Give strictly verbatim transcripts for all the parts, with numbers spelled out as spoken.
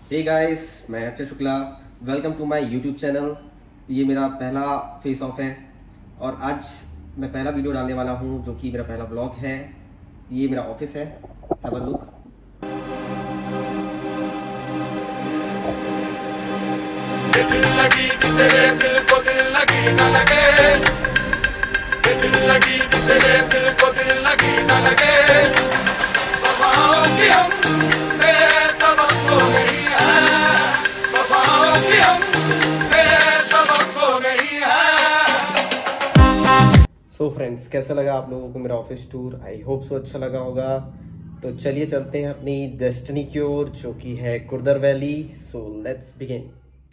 हे guys, मैं Akshay Shukla. Welcome to my YouTube channel. ये मेरा पहला फेस ऑफ है और आज मैं पहला वीडियो डालने वाला हूँ जो कि मेरा पहला व्लॉग है। ये मेरा ऑफिस है। Have a look. दिल लगी तेरे दिल को दिल लगी न लगे, दिल लगी तेरे दिल को दिल लगी न लगे, वफाओं की हमसे तवक्को नहीं है, वफाओं की हमसे तवक्को नहीं है। सो फ्रेंड्स, कैसा लगा आप लोगों को मेरा office tour? I hope so अच्छा लगा होगा। तो चलिए चलते हैं अपनी डेस्टिनी की ओर जो कि है Kurdar valley. So let's begin.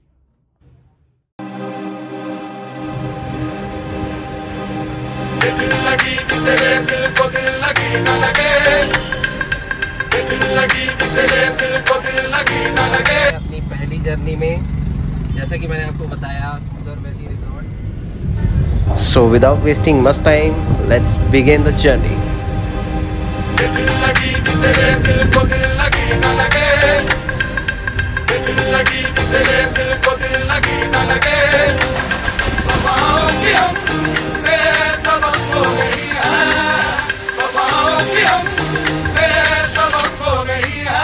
दिल लगी तेरे दिल को दिल लगी न लगे, दिल लगी तेरे दिल को दिल लगी न लगे। अपनी पहली जर्नी में जैसा कि मैंने आपको बताया Kurdar valley resort. So without wasting much time, let's begin the journey. दिल लगी तेरे दिल को दिल लगी न लगे, दिल लगी तेरे दिल को दिल लगी न लगे, वफाओं की हमसे तवक्को नहीं है, वफाओं की हमसे तवक्को नहीं है।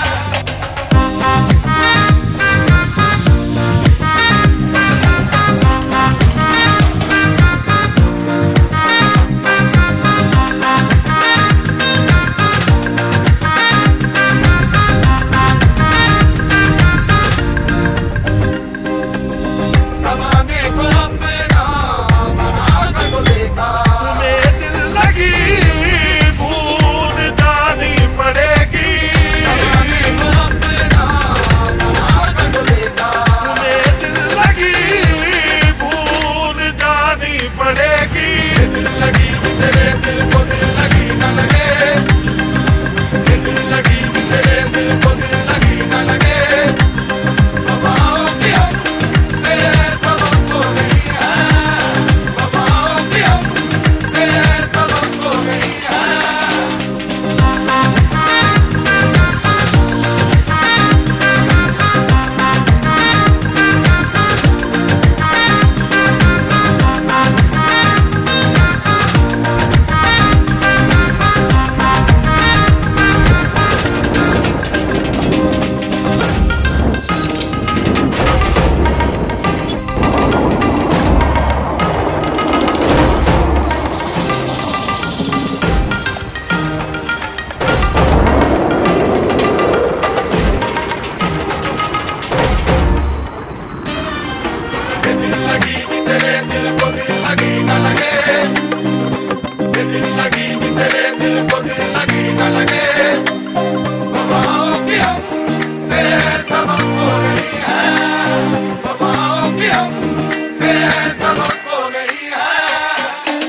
ज़माने को अपना बना को देखा, तुम्हें दिल लगी भूल जानी पड़ेगी। ज़माने को अपना बना को देखा, तुम्हें दिल लगी भूल जानी पड़ेगी। दिल लगी तेरे दिल को दिल लगी न लगे, दिल लगी तेरे दिल को दिल लगी न लगे, वफाओं की हमसे तवक्को नहीं है, वफाओं की हमसे तवक्को नहीं है। दिल लगी तेरे दिल को दिल लगी न लगे, दिल लगी तेरे दिल को दिल लगी न लगे, वफाओं की हमसे तवक्को नहीं है, वफाओं की हमसे तवक्को नहीं है।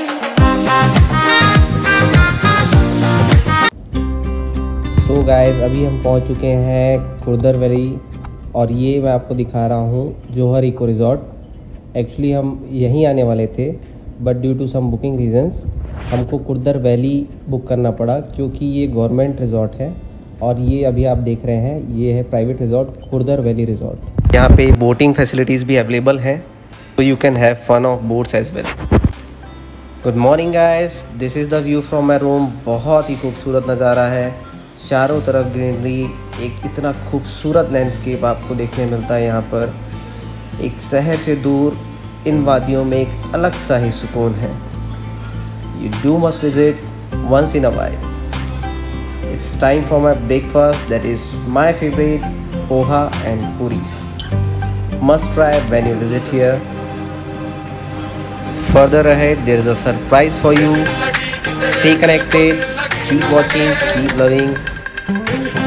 तो गाइस, अभी हम पहुंच चुके हैं कुर्दर वैली और ये मैं आपको दिखा रहा हूँ जौहर इको रिजॉर्ट। एक्चुअली हम यहीं आने वाले थे but due to some booking reasons हमको कुर्दर वैली बुक करना पड़ा क्योंकि ये गवर्नमेंट रिजॉर्ट है और ये अभी आप देख रहे हैं ये है private resort Kurdar valley resort. यहाँ पे बोटिंग फैसिलिटीज़ भी अवेलेबल है तो you can have fun of boats as well. Good morning guys, this is the view from my room. बहुत ही खूबसूरत नज़ारा है, चारों तरफ ग्रीनरी, एक इतना खूबसूरत लैंडस्केप आपको देखने मिलता है यहाँ पर। एक शहर से दूर इन वादियों में एक अलग सा ही सुकून है। You do must visit once in a while. It's time for my breakfast, that is my favourite poha and puri. Must try when you visit here. Further ahead there is a surprise for you. Stay connected, keep watching, keep loving.